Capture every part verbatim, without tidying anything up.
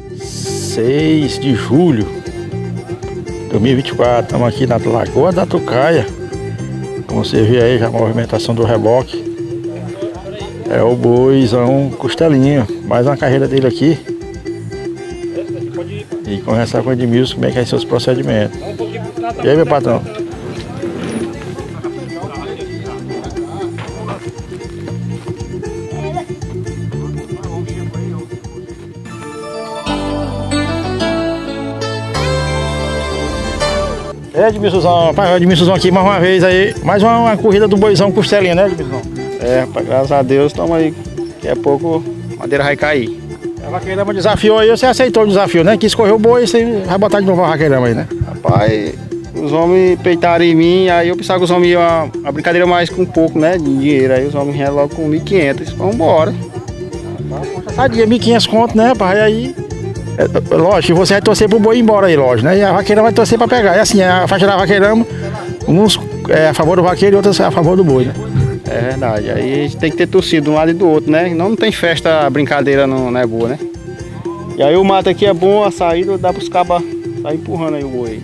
seis de julho de dois mil e vinte e quatro. Estamos aqui na Lagoa da Tucaia. Como você vê aí, já a movimentação do reboque. É o boizão Costelinha. Mais uma carreira dele aqui. E conversar com o Edmilson como é que vai ser os procedimentos. E aí, meu patrão? É, Edmilson, rapaz, Edmilson aqui mais uma vez aí, mais uma, uma corrida do boizão Costelinha, né, Edmilson? É, rapaz, graças a Deus, estamos aí, daqui a pouco a madeira vai cair. A vaqueirama desafiou aí, você aceitou o desafio, né? Quis correr o boi e você vai botar de novo a vaqueirama aí, né? Rapaz, os homens peitaram em mim, aí eu pensava que os homens iam a, a brincadeira mais com um pouco, né, de dinheiro, aí os homens vieram logo com mil e quinhentos, vamos embora. Sadia, mil e quinhentos conto, né, rapaz, aí... É, lógico, você vai torcer pro boi ir embora aí, lógico, né? E a vaqueirama vai torcer pra pegar. É assim, a faixa da vaqueirama, uns é a favor do vaqueiro e outros é a favor do boi, né? É verdade, aí a gente tem que ter torcido de um lado e do outro, né? Não, não tem festa, a brincadeira não, não é boa, né? E aí o mato aqui é bom, a saída dá pros cabas sair empurrando aí o boi.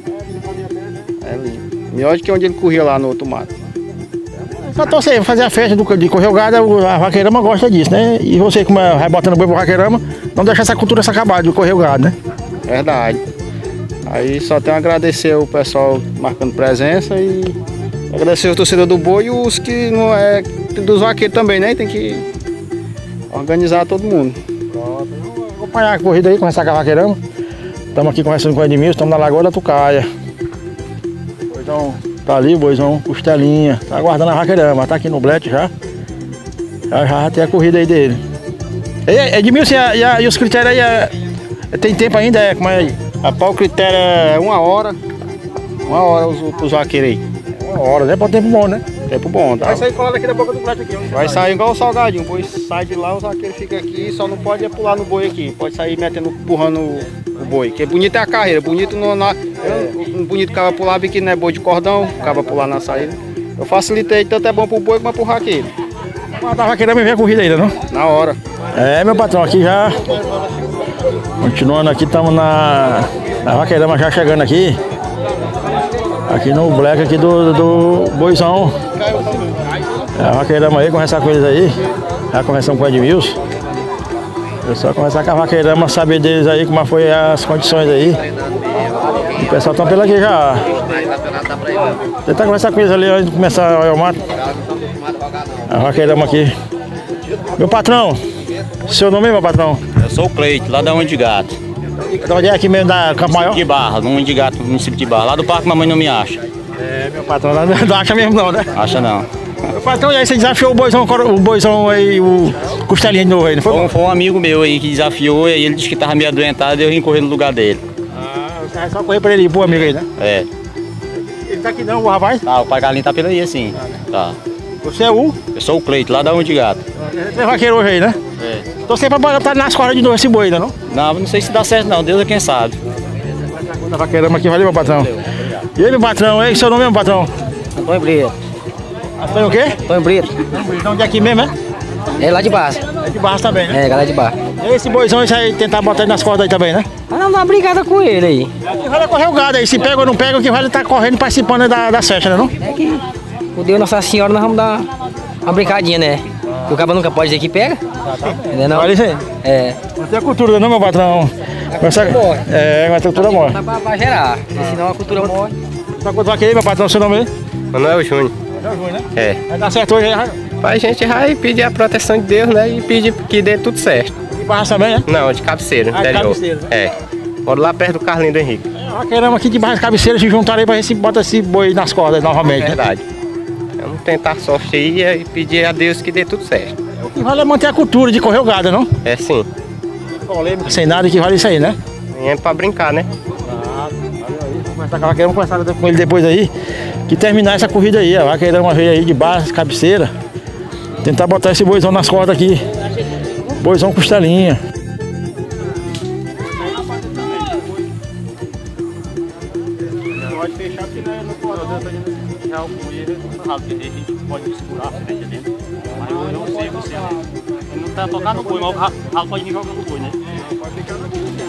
É lindo. Melhor do que onde ele corria lá no outro mato. Só torcer, fazer a festa do, de correr o gado, a vaqueirama gosta disso, né? E você, como é, vai botando boi pro vaqueirama, não deixa essa cultura se acabar de correr o gado, né? Verdade. Aí só tenho a agradecer o pessoal marcando presença e agradecer o torcedor do boi e os que não é dos vaqueiros também, né? Tem que organizar todo mundo. Pronto. Vou acompanhar a corrida aí, começar com a vaqueirama. Estamos aqui conversando com o Edmilson, estamos na Lagoa da Tucaia. Então, tá ali o boizão Costelinha, tá aguardando a vaqueirama, tá aqui no blete já. Já já tem a corrida aí dele. E, Edmilson, e, a, e, a, e os critérios aí, é, tem tempo ainda? É, como é aí? Rapaz, o critério é uma hora. Uma hora os, os vaqueiros aí. Uma hora, né? Pode tempo bom, né? Tempo bom, tá? Vai sair colado aqui da boca do blete aqui. Vai sair igual o salgadinho, o boi sai de lá, o vaqueiro fica aqui, só não pode pular no boi aqui. Pode sair metendo, empurrando o, o boi. Que bonito é a carreira, bonito não na, é. Um bonito acaba pular, porque não é boi de cordão, acaba pular na saída. Eu facilitei, tanto é bom pro boi como pro vaqueiro. Mas a vaqueirama vem a corrida ainda, não? Na hora. É, meu patrão, aqui já. Continuando aqui, estamos na. A vaqueirama já chegando aqui. Aqui no black aqui do, do boizão. É, a vaqueirama aí, conversar com eles aí. Já conversamos com o Edmilson. Eu só conversar com a vaqueirama, saber deles aí como foi as condições aí. O pessoal tá pela aqui já. Tentar conversar com eles ali antes de começar o mato. A vaqueirama aqui. Meu patrão, seu nome é meu patrão? Eu sou o Cleito, lá da Unha de Gato. Da onde é aqui mesmo, da Campo Maior? De Barra, no Unha de Gato, no município de Barra. Lá do Parque Mamãe Não Me Acha. É, meu patrão, não acha mesmo não, né? Acha não. Meu patrão, e aí você desafiou o boizão, o boizão aí, o Costelinha de novo aí, não foi? Foi, foi um amigo meu aí que desafiou e aí ele disse que tava meio adoentado e eu vim correr no lugar dele. Ah, você vai só correr pra ele, pô, amigo aí, né? É. Ele tá aqui não, o rapaz? Ah, o pai Galinho tá pela aí assim. Ah, né? Tá. Você é o? Eu sou o Cleito, lá da Unha de Gato. Você é vaqueiro hoje aí, né? É. Tô sempre pra botar nas cordas de novo esse boi ainda, não? Não, não sei se dá certo não, Deus é quem sabe. Na vaqueirama aqui, valeu, meu patrão. Valeu. E aí, meu patrão, aí, seu nome é meu patrão? Antônio Brito. Antônio o quê? Antônio Brito. Então, onde é aqui mesmo, é? É lá de Barra. É de Barra também, né? É, galera de Barra. E esse boizão, esse aí, tentar botar ele nas cordas aí também, né? Ah, não, dá uma brigada com ele aí. O que vale é correr o gado aí, se pega ou não pega, o que vale é tá correndo, participando da, da festa, né, não? É que o Deus Nossa Senhora nós vamos dar uma brincadinha, né? Que o cabo nunca pode dizer que pega. Entendeu não? Olha isso aí. É. Não tem a cultura, não, meu patrão? A cultura morre. É, mas a cultura morre. Dá pra, pra gerar, porque senão a cultura morre. Tá quanto vai querer, meu patrão, seu nome aí? Manuel Júnior. Manuel Júnior, né? É. Vai dar certo hoje aí, A gente vai pedir a proteção de Deus, né? E pedir que dê tudo certo. De Barra também, né? Não, de Cabeceira, Ah, de interior. Cabeceira, né? É. Moro lá perto do Carlinho do Henrique. É, a queremos aqui de Barra Cabeceira se juntar aí pra ver se bota esse boi nas cordas novamente. É verdade. Vamos tentar sorte aí e pedir a Deus que dê tudo certo. O que vale é manter a cultura de correr o gado, não? É sim. Polêmica, sem nada, que vale isso aí, né? É pra brincar, né? Ah, valeu aí. Vamos conversar com a vaqueira, vamos conversar com ele depois aí. Que terminar essa corrida aí. A vaqueira uma vez aí de Barra Cabeceira. Tentar botar esse boizão nas cordas aqui. Boizão Costelinha. Pode fechar porque não pode. Já o boi a gente pode segurar a frente dentro. Mas eu não sei, você ele não tá tocando no boi, mas o ralo pode vir jogando no boi, né? Pode ficar no boi.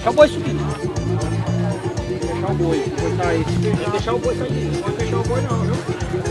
Deixa o boi subir. Deixar o boi. O boi tá aí. Tem que deixar o boi sair. Não pode deixar o boi não, viu?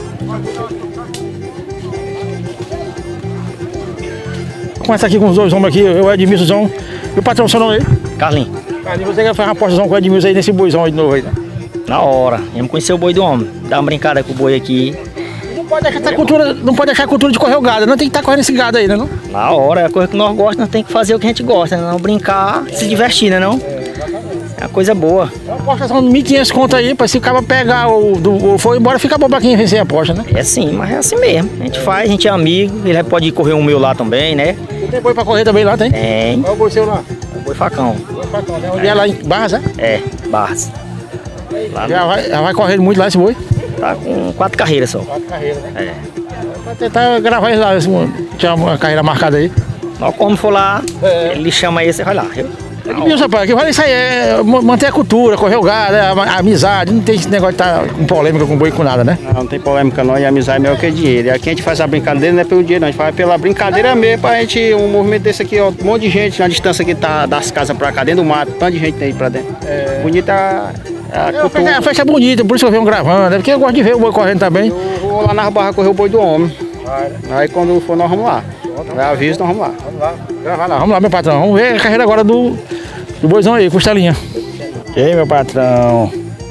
Vou começar aqui com os dois homens aqui, eu e o Edmilson. E o patrão, seu nome aí? Carlinhos. Carlinhos, você quer fazer uma apostação com o Edmilson aí nesse boizão aí de novo aí, né? Na hora. Vamos conhecer o boi do homem. Dar uma brincada com o boi aqui. Não pode deixar essa cultura, não pode deixar a cultura de correr o gado, não tem que estar correndo esse gado aí, né? Não? Na hora, é a coisa que nós gostamos, nós temos que fazer o que a gente gosta, né? Não brincar, se divertir, né não? É uma coisa boa. É uma apostação de mil e quinhentos conto aí, pra se o cara pegar o, do, o for embora, fica bom pra quem vencer a aposta, né? É sim, mas é assim mesmo. A gente faz, a gente é amigo, ele pode correr um meu lá também, né? Tem boi pra correr também lá, tem? Tem. Qual é o boi seu lá? O boi facão. Boi facão, né? Onde é lá em Barras, é? É, Barras. Lá Já vai, já vai correndo muito lá esse boi? tá com quatro carreiras só. Quatro carreiras, né? É. Pra tentar gravar ele lá, tinha uma carreira marcada aí. Nós como for lá, É. ele chama aí, você vai lá, viu? Edmilson, rapaz, que vale isso aí, é manter a cultura, correr o gado, a, a amizade, não tem esse negócio de estar com polêmica com boi com nada, né? Não, não tem polêmica não, e amizade é melhor que dinheiro. E aqui a gente faz a brincadeira, não é pelo dinheiro não, a gente faz pela brincadeira mesmo, pra gente, um movimento desse aqui, ó, um monte de gente na distância que tá das casas pra cá, dentro do mato, tanto de gente aí pra dentro. É. Bonita a, a É, a, festa, cultura. a festa é bonita, por isso que eu venho gravando, é porque eu gosto de ver o boi correndo também. Eu vou lá na barra correr o boi do homem. Aí quando for nós vamos lá. Aí aviso, nós vamos lá. Vamos lá, gravar lá, vamos lá, meu patrão, vamos ver a carreira agora do, do boizão aí, costelinha. E aí, meu patrão?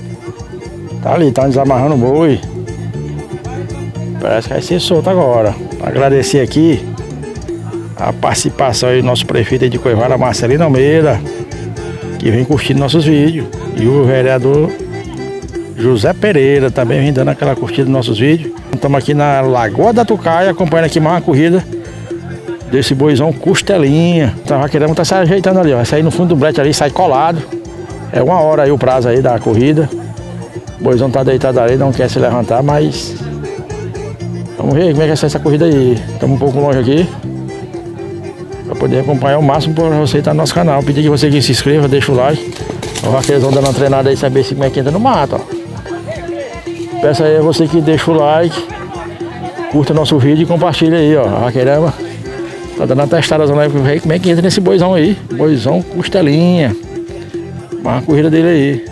Tá ali, tá desamarrando o boi. Parece que vai ser solto agora. Agradecer aqui a participação aí do nosso prefeito aí de Coivara, Marcelino Almeida, que vem curtindo nossos vídeos. E o vereador José Pereira também vem dando aquela curtida nos nossos vídeos. Estamos aqui na Lagoa da Tucaia, acompanhando aqui mais uma corrida desse boizão costelinha. Então, a vaqueirama tá se ajeitando ali, ó. Vai sair no fundo do brete ali, sai colado. É uma hora aí o prazo aí da corrida. O boizão tá deitado ali, não quer se levantar, mas vamos ver como é que vai ser essa corrida aí. Estamos um pouco longe aqui, para poder acompanhar o máximo para você estar no nosso canal. Pedir que você que se inscreva, deixa o like. Os vaqueiros vão dando uma treinada aí, saber se como é que entra no mato, ó. Peço aí a você que deixa o like, curta nosso vídeo e compartilha aí, ó. A vaqueirama tá dando uma testada aí pra ver como é que entra nesse boizão aí. Boizão costelinha. Uma corrida dele aí.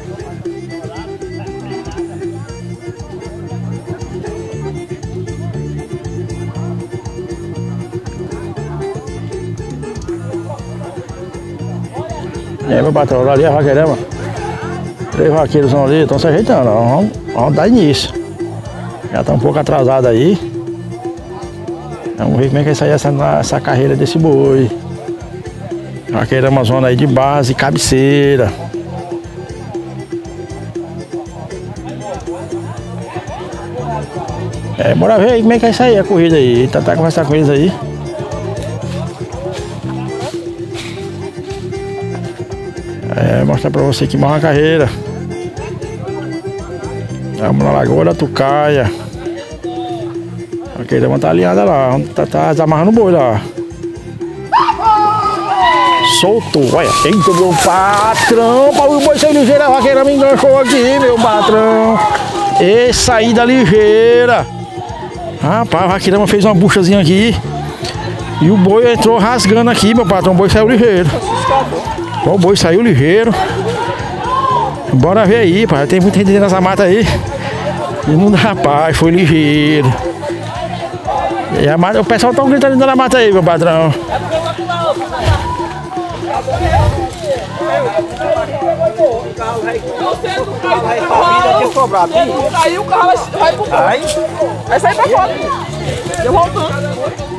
E aí, meu patrão, ali a vaqueirama. Três vaqueiros ali, estão se ajeitando, ó. Vamos, vamos dar início. Já tá um pouco atrasado aí. Vamos ver como é que vai sair essa, essa carreira desse boi. Vaqueirama zona aí de base, cabeceira. É, bora ver aí como é que vai sair a corrida aí. Tentar conversar com eles aí. É, mostrar pra você que mais uma carreira. Vamos na Lagoa da Tucaia. A vaqueirama tá alinhada lá, tá, tá desamarrando o boi lá. Solto, olha, eita meu patrão, para o boi ser ligeiro, a vaqueira me enganchou aqui, meu patrão. E saída ligeira. Rapaz, a vaqueirama fez uma buchazinha aqui. E o boi entrou rasgando aqui, meu patrão, o boi saiu ligeiro. O boi saiu ligeiro. Bora ver aí, pai. Tem muita gente dentro dessa mata aí. E não dá, rapaz, foi ligeiro. E a mata, o pessoal tá gritando dentro da mata aí, meu patrão. Aí o carro vai pro vai, vai sair pra fora. Eu voltando.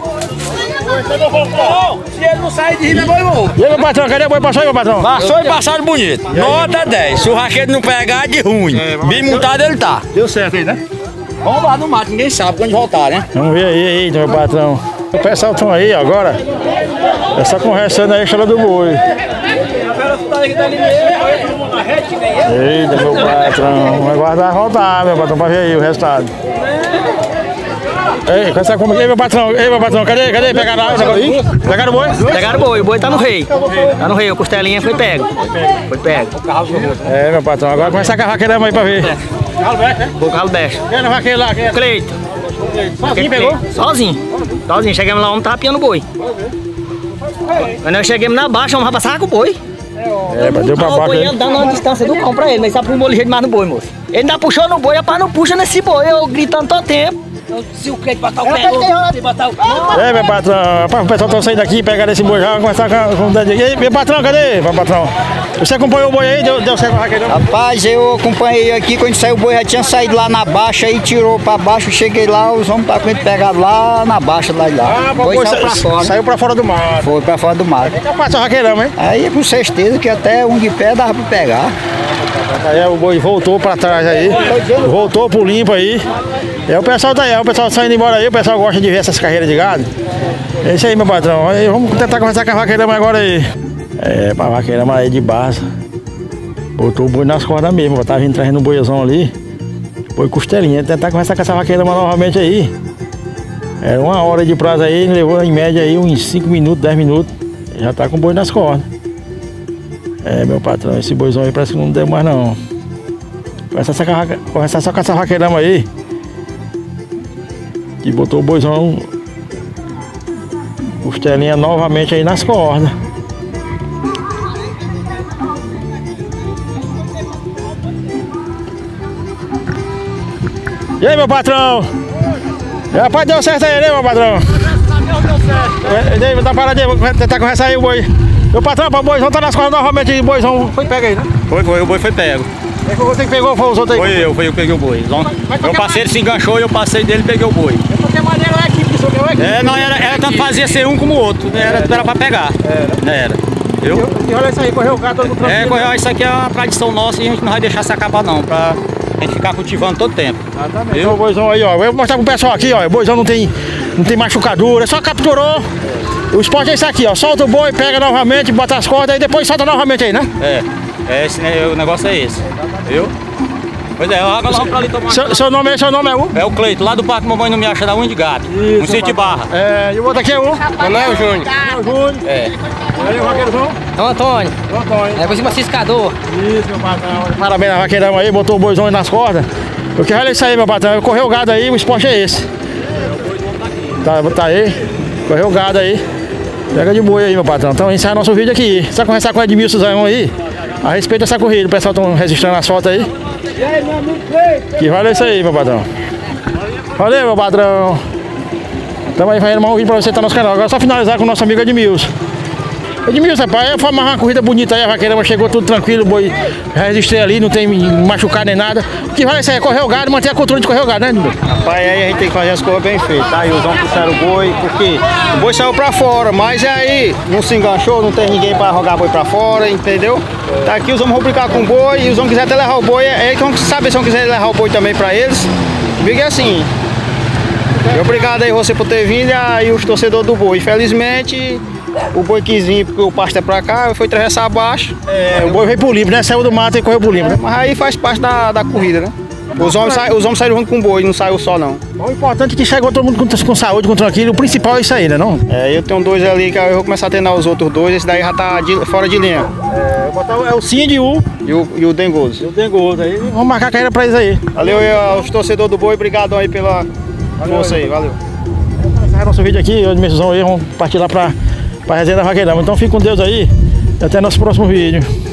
Se ele não sair de rima, é boi bom. E aí, meu patrão, cadê o boi? Passou aí, meu patrão? Passou e passaram bonito. Nota dez. Se o raquete não pegar, é de ruim. Bem montado ele tá. Deu certo aí, né? Vamos lá no mato, ninguém sabe quando voltar, né? Vamos ver aí, aí, meu patrão. O pessoal estão aí agora. É só conversando aí a história do boi. Eita, meu patrão. Vai guardar voltar, meu patrão, pra ver aí o resultado. Ei, essa como aqui, meu patrão? Ei, meu patrão, cadê? Cadê? Pegaram lá? Pegaram o boi? Pegaram o boi, o boi tá no rei. Tá no rei, o costelinha foi pego. Foi pego. É, meu patrão, agora começa a carrar vaqueirama aí pra ver. O galo besta. Quem é o vaqueiro lá? Quem é? Cleito. Sozinho pegou? Sozinho. Sozinho. Chegamos lá, o homem tava piando o boi. Quando nós chegamos na baixa, o homem vai passar com o boi. É, deu pra O baixo boi aí. ele dando uma distância do cão pra ele, mas sabe pro ligeiro demais no boi, moço. Ele ainda puxou no boi, rapaz, não puxa nesse boi, eu gritando todo tempo. Se o crente botar o pé, se botar o pé. É, meu patrão, rapaz, o pessoal tá saindo daqui, pegaram esse boi já, começar com o dedo. E aí, meu patrão, cadê, meu patrão? Você acompanhou o boi aí? Deu, deu certo com o raqueirão? Rapaz, eu acompanhei aqui, quando saiu o boi já tinha saído lá na baixa e tirou pra baixo, cheguei lá, os homens estavam com ele pegado lá na baixa, lá e lá. Ah, o boi saiu pra fora. Saiu pra fora do mar. Foi pra fora do mar. Então passa o raqueirão, hein? Aí com certeza que até um de pé dava pra pegar. Aí o boi voltou pra trás aí, voltou pro limpo aí. É o pessoal tá aí, o pessoal saindo embora aí, o pessoal gosta de ver essas carreiras de gado. É isso aí, meu patrão. Aí, vamos tentar conversar com a vaqueirama agora aí. É, pra vaqueirama aí de Barça. Botou o boi nas cordas mesmo, tava vindo trazendo um boizão ali. Boi costelinha, tentar conversar com essa vaqueirama novamente aí. Era uma hora de prazo aí, levou em média aí uns cinco minutos, dez minutos. Já tá com o boi nas cordas. É, meu patrão, esse boizão aí parece que não deu mais não. Conversar, conversar só com essa vaqueirama aí. Que botou o boizão costelinha novamente aí nas cordas. E aí, meu patrão? Rapaz, deu certo aí, né, meu patrão? Deu certo. E aí, tá paradinha, vou tentar conversar aí o boi. Meu patrão, o boizão tá nas cordas novamente aí, o boizão foi pega aí, né? Foi, foi, o boi foi pego. É que você que pegou ou foi os outros aí? Foi eu, foi eu que peguei o boi. Meu parceiro se enganchou e eu passei dele e peguei o boi. De qualquer maneira, é a equipe, isso é a equipe. É, não, era, era tanto fazia ser um como o outro, né? Era, era pra pegar. Era. Era. Viu? E olha isso aí, correu o gato, todo mundo tranquilo. É, correu, isso aqui é uma tradição nossa e a gente não vai deixar se acabar não, pra a gente ficar cultivando todo tempo. Exatamente. Viu? O boizão aí, ó. Eu vou mostrar pro pessoal aqui, ó. O boizão não tem, não tem machucadura, só capturou. O esporte é isso aqui, ó. Solta o boi, pega novamente, bota as cordas e depois solta novamente aí, né? É, é esse, né, o negócio é esse. Viu? Pois é, agora vamos pra ali tomar. Seu, seu nome é, seu nome é o? É o Cleito, lá do Parque Mamãe não me acha da unha de gato. Isso, no sítio Barra. É, e o outro aqui é o? Manuel Júnior. Manuel Júnior. É. E aí o vaqueirão? É o Antônio. O Antônio. É por cima ciscador. Isso, meu patrão. Parabéns na vaqueirão aí, botou o boizão aí nas cordas. Eu quero olha isso aí, meu patrão. Correu o gado aí, o esporte é esse. Tá, tá aí. Correu o gado aí. Pega de boi aí, meu patrão. Então encerra nosso vídeo aqui. Você vai conversar com o Edmilson Zaion aí a respeito dessa corrida. O pessoal tá registrando as fotos aí. Que vale isso aí, meu patrão. Valeu, meu patrão. Estamos aí fazendo mais um vídeo pra você que tá no nosso canal. Agora é só finalizar com o nosso amigo Edmilson. Edmilson, rapaz, foi uma corrida bonita aí, a vaqueirama chegou tudo tranquilo, o boi registrei ali, não tem machucado nem nada. O que vale isso aí? Correr o gado, manter a cultura de correr o gado, né, Edmilson? Rapaz, aí a gente tem que fazer as coisas bem feitas, tá? E os homens puxaram o boi, porque o boi saiu pra fora, mas aí não se enganchou, não tem ninguém pra jogar boi pra fora, entendeu? Tá aqui, os homens vão brincar com o boi, e os homens quiserem até levar o boi, é eles que vão saber se vão quiser levar o boi também pra eles. Fica assim. E obrigado aí você por ter vindo e aí os torcedores do boi. Infelizmente, o boi quis vir porque o pasto é pra cá, foi atravessar abaixo. É, o boi veio pro limpo, né? Saiu do mato e correu pro limpo, né? Mas aí faz parte da, da corrida, né? Os homens, sa os homens saíram junto com o boi, não saiu só não. O importante é que chegou todo mundo com, com saúde, com tranquilo. O principal é isso aí, né? Não? É, eu tenho dois ali que eu vou começar a treinar os outros dois, esse daí já tá de, fora de linha. É, eu botar o, é o Cindy e o... E o, e o Dengoso. E o Dengoso. Aí vamos marcar a carreira pra eles aí. Valeu aí aos torcedores do boi, obrigado aí pela força aí, valeu. Encerrar nosso vídeo aqui, hoje mesmo aí, vamos partir lá pra, pra resenha da vaqueirama. Então fique com Deus aí e até nosso próximo vídeo.